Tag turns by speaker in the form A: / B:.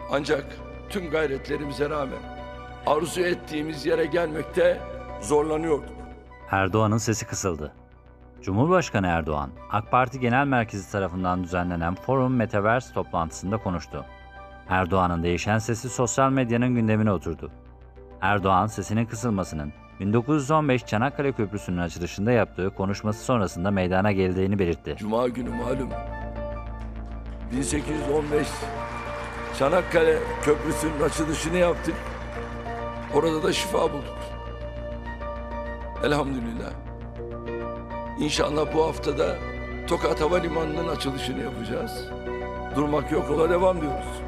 A: Ancak tüm gayretlerimize rağmen arzu ettiğimiz yere gelmekte zorlanıyorduk.
B: Erdoğan'ın sesi kısıldı. Cumhurbaşkanı Erdoğan, AK Parti Genel Merkezi tarafından düzenlenen Forum Metaverse toplantısında konuştu. Erdoğan'ın değişen sesi sosyal medyanın gündemine oturdu. Erdoğan, sesinin kısılmasının 1915 Çanakkale Köprüsü'nün açılışında yaptığı konuşması sonrasında meydana geldiğini belirtti.
A: Cuma günü malum 1815 Çanakkale Köprüsü'nün açılışını yaptık. Orada da şifa bulduk. Elhamdülillah. İnşallah bu haftada Tokat Havalimanı'nın açılışını yapacağız. Durmak yok, yola devam diyoruz.